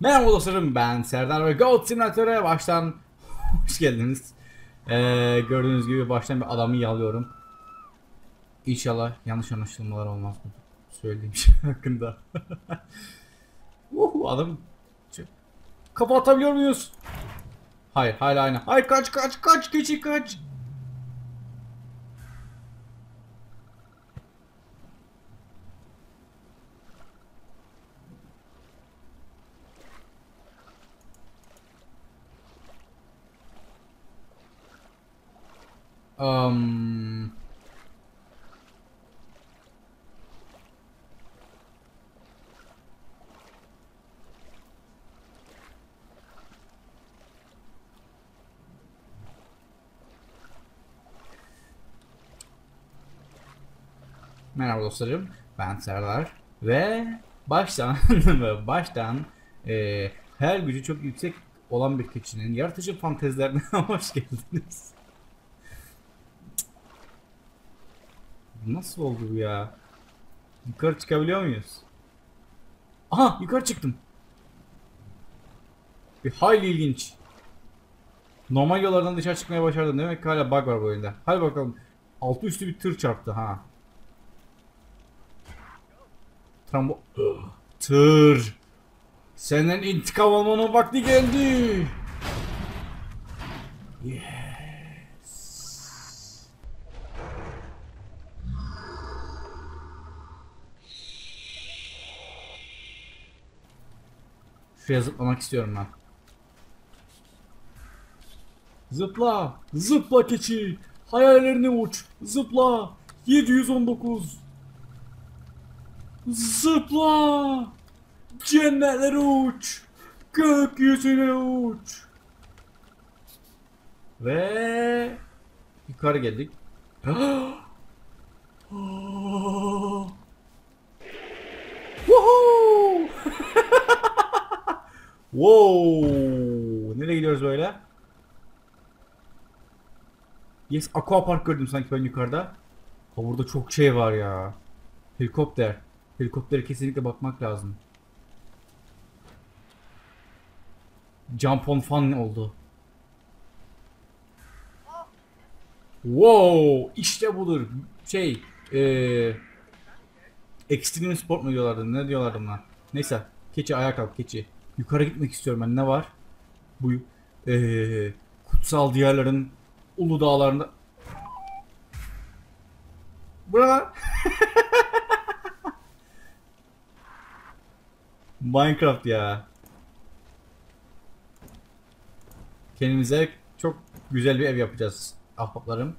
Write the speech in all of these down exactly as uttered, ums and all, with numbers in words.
Merhaba dostlarım, ben Serdar ve Goat Simulator'a baştan hoş geldiniz. Ee, gördüğünüz gibi baştan bir adamı yalıyorum. İnşallah yanlış anlaşılmalar olmaz bu söylediğim şey hakkında. Uhu, adam kafa atabiliyor muyuz? Hayır, hala aynı. Hayır, kaç kaç kaç keçi kaç. Um, Merhaba dostlarım, ben Serdar ve baştan ve baştan e, her gücü çok yüksek olan bir keçinin yaratıcı fantezilerine hoş geldiniz. Nasıl oldu bu ya? Yukarı çıkabiliyor muyuz? Aha, yukarı çıktım. Bir hayli ilginç. Normal yollardan dışarı çıkmaya başardım. Demek ki hala bug var bu oyunda. Hadi bakalım. Altı üstü bir tır çarptı ha. Trambo... Ugh. Tır. Senden intikam almanın vakti geldi. Yes. Şuraya zıplamak istiyorum ben. Zıpla. Zıpla keçi. Hayallerine uç. Zıpla. yedi yüz on dokuz. Zıpla. Cennetlere uç. Gökyüzüne uç. Ve yukarı geldik. Woohoo! Wow! Nereye gidiyoruz böyle? Yes, aqua park gördüm sanki ben yukarıda. Ha, burada çok şey var ya. Helikopter. Helikoptere kesinlikle bakmak lazım. Jump on fun oldu. Wow! İşte budur. Şey, ee, Extreme Sport mu diyorlardı? Ne diyorlardı buna? Neyse. Keçi ayağa kalk keçi. Yukarı gitmek istiyorum ben. Ne var? Bu ee, kutsal diyarların ulu dağlarında. Burada Minecraft ya. Kendimize çok güzel bir ev yapacağız ahbaplarım.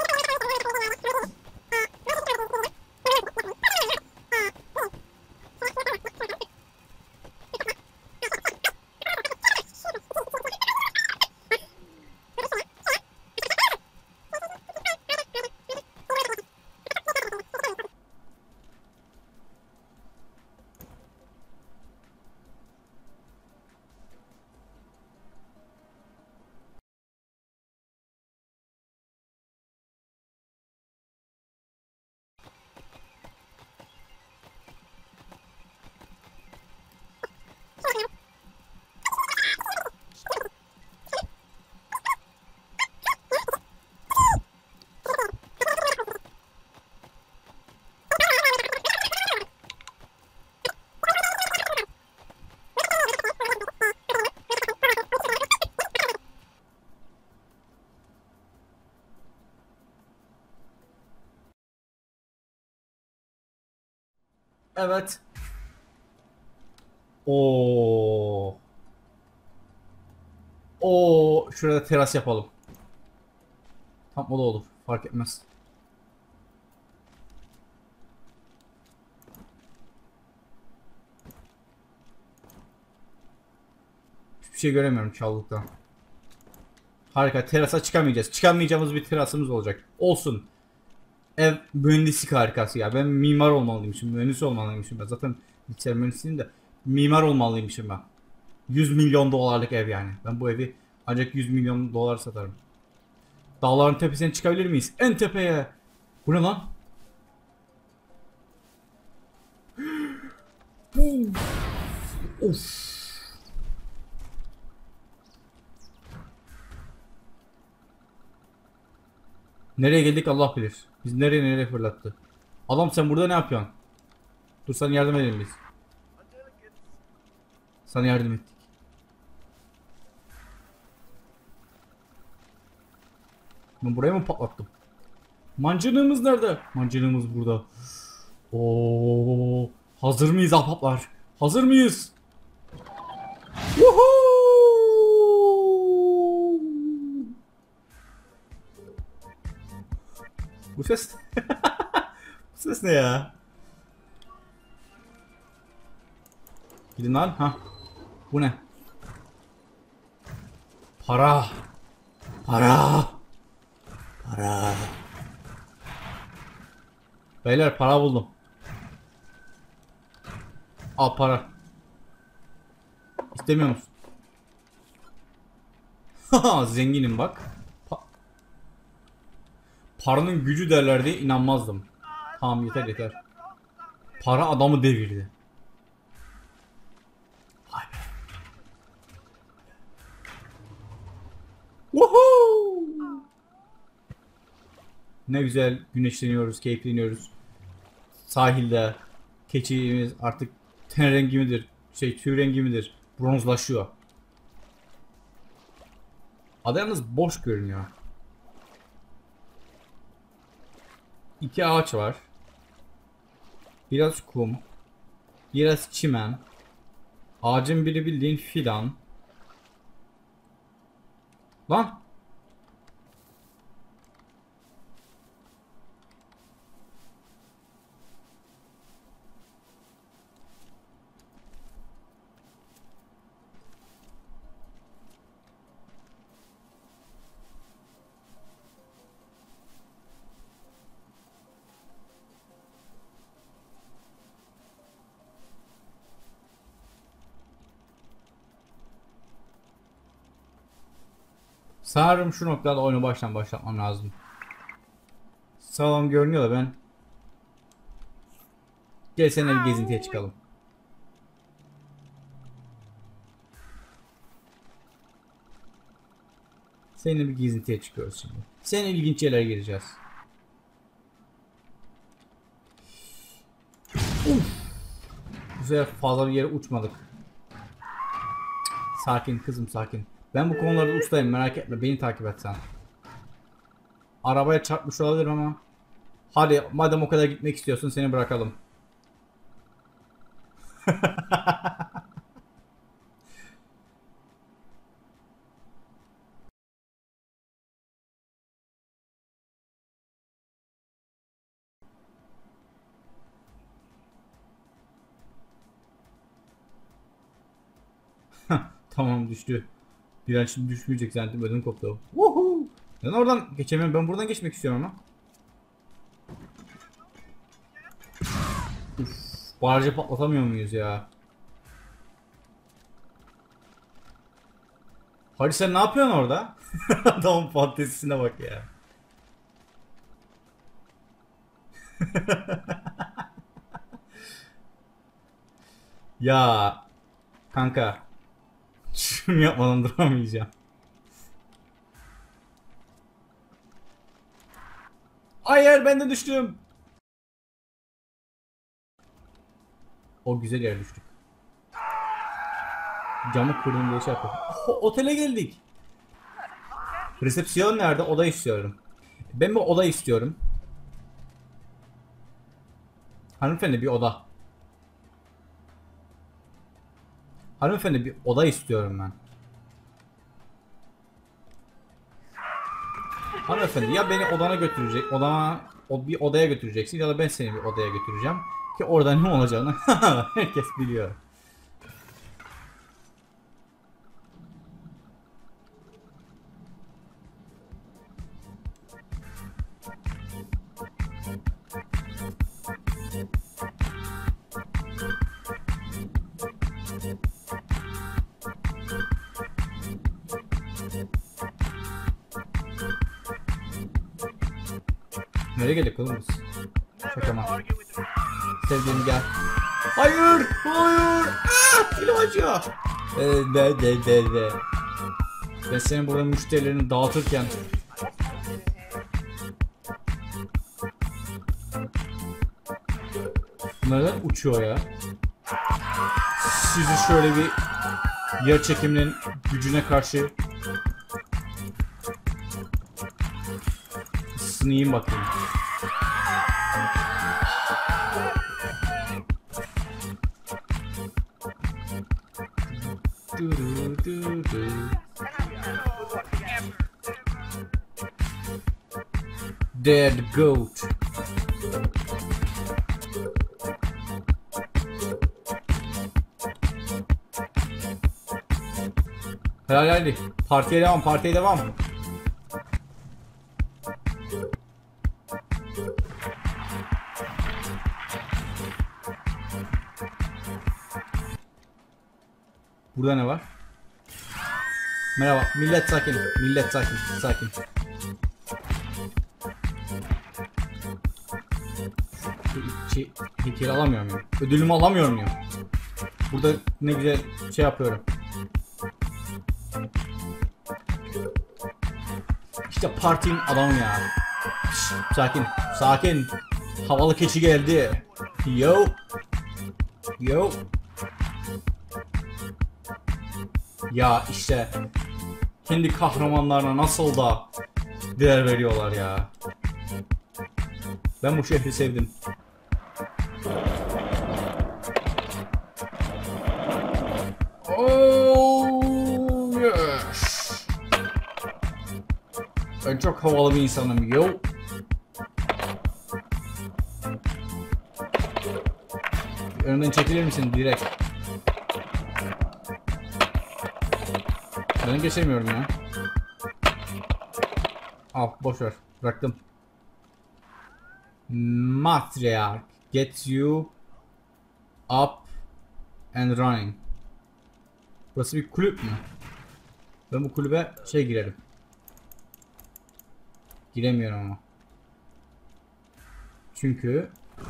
Evet. Oo. Oo, şurada teras yapalım. Tam o da olur. Fark etmez. Hiçbir şey göremiyorum çalılıktan. Harika. Terasa çıkamayacağız. Çıkamayacağımız bir terasımız olacak. Olsun. Ev mühendislik harikası ya. Ben mimar olmalıymışım. Mühendis olmalıymışım ben. Zaten bilgisayar mühendisiyim de mimar olmalıymışım ben. yüz milyon dolarlık ev yani. Ben bu evi ancak yüz milyon dolar satarım. Dağların tepesine çıkabilir miyiz? En tepeye. Bu ne lan? Of. Nereye geldik Allah bilir. Biz nereye nereye fırlattı. Adam sen burada ne yapıyorsun? Dur sana yardım edelim biz. Sana yardım ettik. Ben buraya mı patlattım? Mancınığımız nerede? Mancınığımız burada. Oo, hazır mıyız ahbaplar? Hazır mıyız? Woohoo! Bu ses Bu ses ne ya? Gidin lan ha. Bu ne? Para. Para. Para. Beyler para buldum. Al para. İstemiyor musun? Haha zenginim bak. Pa Paranın gücü derler diye inanmazdım. Tamam yeter yeter. Para adamı devirdi. Vay be. Woohoo! Ne güzel güneşleniyoruz, keyifleniyoruz. Sahilde keçimiz artık ten rengi midir, şey tüy rengi midir, bronzlaşıyor. Ada yalnız boş görünüyor. İki ağaç var. Biraz kum. Biraz çimen. Ağacın biri bildiğin fidan. Lan. Sanırım şu noktada oyunu baştan başlatmam lazım. Sağlam görünüyor da ben. Gel seninle bir gezintiye çıkalım. Seninle bir gezintiye çıkıyoruz şimdi. Seninle ilginç yerlere gireceğiz. Uf. Bu sefer fazla bir yere uçmadık. Sakin kızım sakin. Ben bu konularda ustayım merak etme beni takip et sen. Arabaya çarpmış olabilirim ama. Hadi madem o kadar gitmek istiyorsun seni bırakalım. Tamam düştü. Bir an şimdi düşmeyecek zannettim ödüm koptu. Woohoo! Ben oradan geçemiyorum ben buradan geçmek istiyorum ama. Uf, barajı patlatamıyor muyuz ya? Hadi sen ne yapıyorsun orada? Adamın fantezisine bak ya. Ya kanka şunu yapmadan duramayacağım. Hayır ben de düştüm. O güzel yere düştük. Camı kırdım diye şey yapıyorum. Oh, otele geldik. Resepsiyon nerede? Oda istiyorum. Ben bir oda istiyorum. Hanımefendi bir oda. Hanımefendi bir oda istiyorum ben. Hanımefendi ya beni odana götürecek, odana o bir odaya götüreceksin ya da ben seni bir odaya götüreceğim ki orada ne olacağını herkes biliyor. Nereye geldik oğlum biz? Şakama. Sevdiğim gel. Hayır! Hayır! Ah! Dilim acıyor. Ee, de de de de. Ben senin burada müşterilerini dağıtırken Bunlar uçuyor ya. Sizi şöyle bir yer çekiminin gücüne karşı ısınayım bakayım. Du, du, du, du. Dead goat. Helal hadi. Partiye devam, partiye devam. Burada ne var? Merhaba. Millet sakin. Millet sakin. Sakin. Şey, heykeli alamıyor muyum? Ödülümü alamıyor muyum? Burada ne güzel şey yapıyorum. İşte partinin adamı ya. Şş, sakin. Sakin. Havalı keçi geldi. Yo. Yo. Ya işte kendi kahramanlarına nasıl da değer veriyorlar ya. Ben bu şehri sevdim. Oh yes. Ben çok havalı bir insanım yo. Önümden çekilir misin direkt? Ben geçemiyorum ya. Al boş ver. Bıraktım. Matriarch gets you up and running. Burası bir kulüp mü? Ben bu kulübe şey girerim. Giremiyorum ama. Çünkü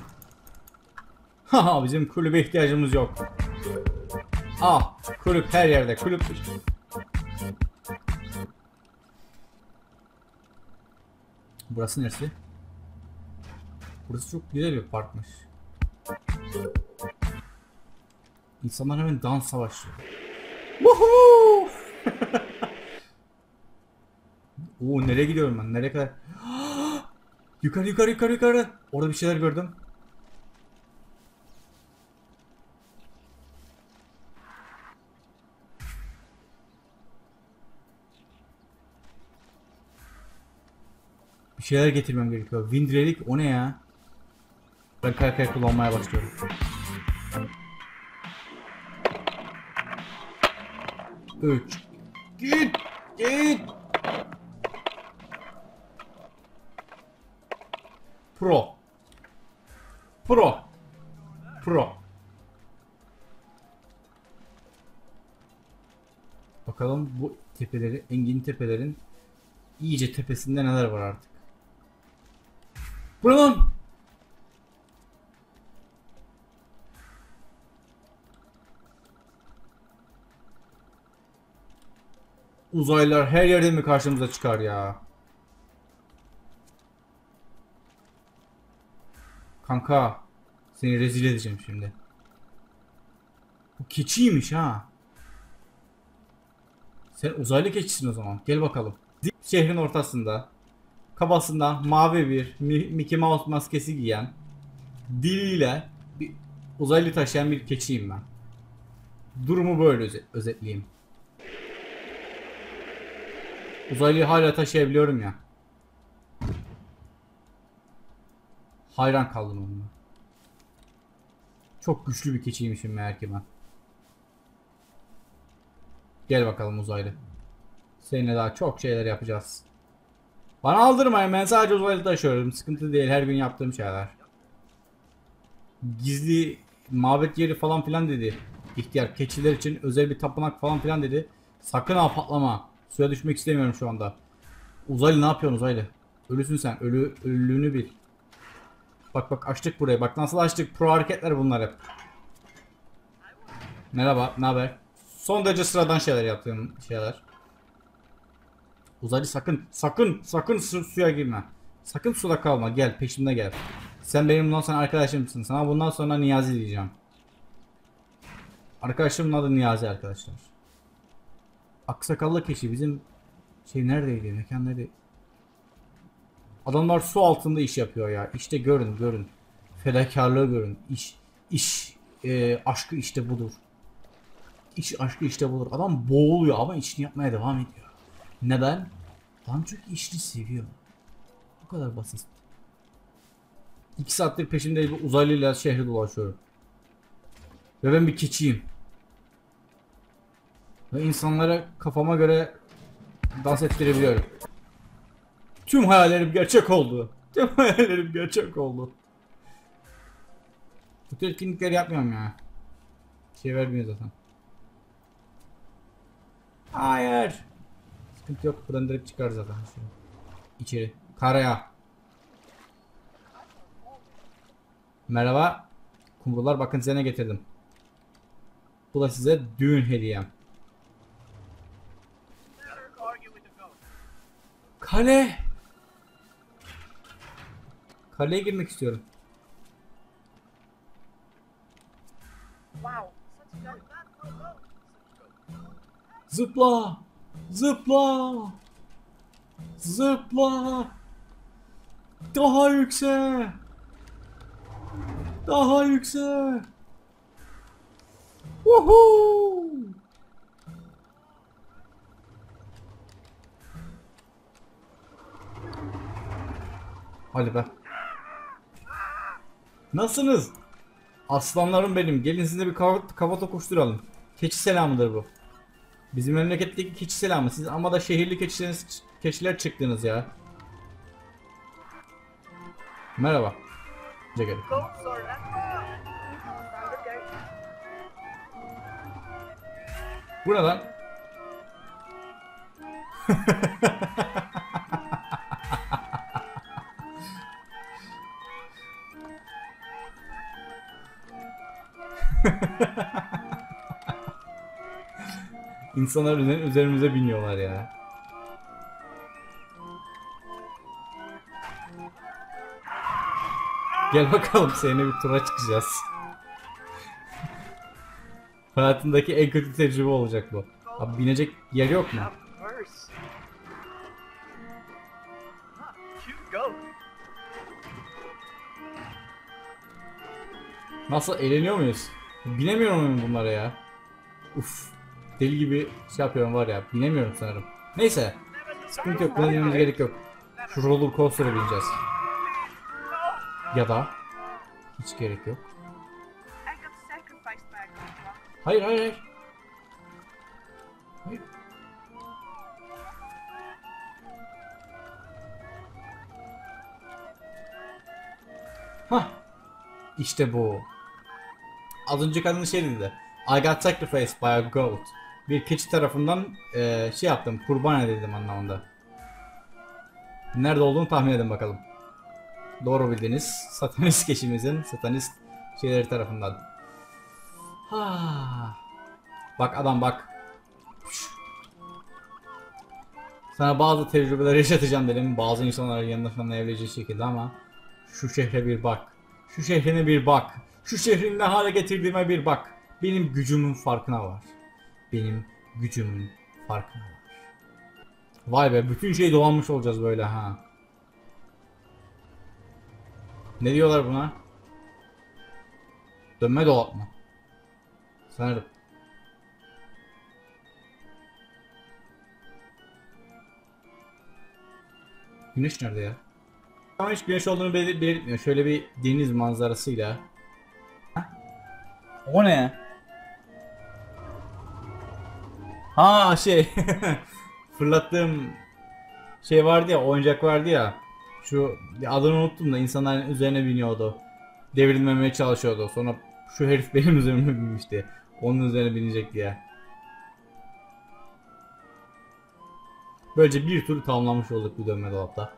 haha bizim kulübe ihtiyacımız yok. Ah kulüp her yerde kulüp. Burası neresi? Burası çok güzel bir parkmış. İnsanlar hemen dans savaşıyor. Woohoo! Oo nereye gidiyorum ben? Nereye kadar? Yukarı yukarı yukarı yukarı. Orada bir şeyler gördüm. Bir şeyler getirmem gerekiyor. Wind Relic o ne ya? Ben kaya kaya kullanmaya başlıyorum. Üç. Git. Git. Pro. Pro. Pro. Bakalım bu tepeleri, engin tepelerin iyice tepesinde neler var artık. Bu ne lan? Uzaylılar her yerde mi karşımıza çıkar ya? Kanka, seni rezil edeceğim şimdi. Bu keçiymiş ha. Sen uzaylı keçisin o zaman. Gel bakalım. Şehrin ortasında, kafasında mavi bir Mickey Mouse maskesi giyen, diliyle bir uzaylı taşıyan bir keçiyim ben. Durumu böyle özet özetleyeyim. Uzaylıyı hala taşıyabiliyorum ya. Hayran kaldım onunla. Çok güçlü bir keçiymişim meğer ki ben. Gel bakalım uzaylı. Seninle daha çok şeyler yapacağız. Bana aldırmayın, ben sadece uzaylı taşıyorum. Sıkıntı değil, her gün yaptığım şeyler. Gizli mabet yeri falan filan dedi. İhtiyar keçiler için özel bir tapınak falan filan dedi. Sakın ha patlama. Suya düşmek istemiyorum şu anda. Uzaylı ne yapıyorsun uzaylı? Ölüsün sen. Ölü, ölülüğünü bil. Bak bak açtık burayı. Bak nasıl açtık. Pro hareketler bunlar hep. Merhaba. Ne haber? Son derece sıradan şeyler yaptığım şeyler. Uzaylı sakın. Sakın. Sakın su suya girme. Sakın suda kalma. Gel peşimde gel. Sen benim bundan sonra arkadaşımsın. Sana bundan sonra Niyazi diyeceğim. Arkadaşımın adı Niyazi arkadaşlar. Aksakallı kişi bizim şey neredeydi? Mekan neredeydi? Adamlar su altında iş yapıyor ya. İşte görün görün. Fedakarlığı görün. İş iş e, aşkı işte budur. İş aşkı işte budur. Adam boğuluyor ama işini yapmaya devam ediyor. Neden? Adam çünkü işini seviyor. Bu kadar basit. İki saattir peşimde bir uzaylıyla şehri dolaşıyorum. Ve ben bir keçiyim. Ve insanlara kafama göre dans ettirebiliyorum. Tüm hayallerim gerçek oldu. Tüm hayallerim gerçek oldu. Bu tür etkinlikleri yapmıyorum ya. Şey vermiyor zaten. Hayır. Sıkıntı yok. Buradan direkt çıkar zaten. Şöyle. İçeri. Karaya. Merhaba. Kumrular, bakın size ne getirdim. Bu da size düğün hediyem. Kale. Kaleye girmek istiyorum. Zıpla. Zıpla. Zıpla. Daha yüksek. Daha yüksek. Woohoo. Hadi be. Nasılsınız? Aslanlarım benim. Gelin size bir kafa, kafa tokuşturalım. Keçi selamıdır bu. Bizim memleketteki keçi selamı. Siz ama da şehirli keçiler, keçiler çıktınız ya. Merhaba. Cegeri. Buradan. İnsanlar üzerimize biniyorlar ya. Gel bakalım, seninle bir tura çıkacağız. Hayatındaki en kötü tecrübe olacak bu. Abi binecek yer yok mu? Nasıl, eğleniyor muyuz? Binemiyor muyum bunlara ya? Uf. Deli gibi şey yapıyorum var ya. Binemiyorum sanırım. Neyse. Sıkıntı yok. Buna dinlememiz gerek yok. Şu roller coaster'a bineceğiz. Ya da hiç gerek yok. Hayır hayır hayır. Hayır. Hah. İşte bu. Az önce kadın şey dedi. I got sacrificed by a goat. Bir keçi tarafından e, şey yaptım. Kurban edildim anlamında. Nerede olduğunu tahmin edin bakalım. Doğru bildiniz. Satanist keçimizin satanist şeyleri tarafından. Ha. Bak adam bak. Sana bazı tecrübeler yaşatacağım dedim. Bazı insanların yanlış anlayabileceği şekilde ama şu şehre bir bak. Şu şehrine bir bak. Şu şehrin ne hale getirdiğime bir bak. Benim gücümün farkına var. Benim gücümün farkına var. Vay be, bütün şey dolanmış olacağız böyle ha. Ne diyorlar buna? Dönme dolap mı? Sanırım. Güneş nerede ya? Ama hiç güneş olduğunu belir belirtmiyor. Şöyle bir deniz manzarasıyla. Ha? O ne? Ha şey. Fırlattığım şey vardı ya, oyuncak vardı ya. Şu adını unuttum da insanların üzerine biniyordu. Devrilmemeye çalışıyordu. Sonra şu herif benim üzerime binmişti. Onun üzerine binecek diye. Böylece bir tur tamamlamış olduk bu dönme dolapta.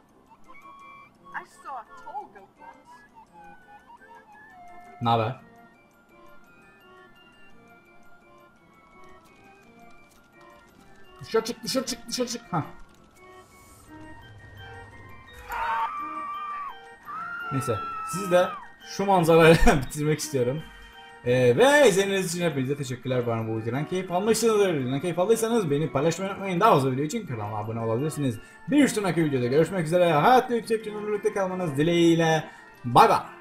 Ne haber? Dışarı çık, dışarı çık, dışarı çık. Hah. Neyse. Sizi de şu manzarayla bitirmek istiyorum. Ee, ve izlediğiniz için hepinize teşekkürler. Bana bu videodan keyif almışsınızdır. Videodan keyif aldıysanız beni paylaşmayı unutmayın. Daha fazla video için kanalıma abone olabilirsiniz. Bir sonraki videoda görüşmek üzere. Hayatta yüksek cümlelükte kalmanız dileğiyle. Bay bay.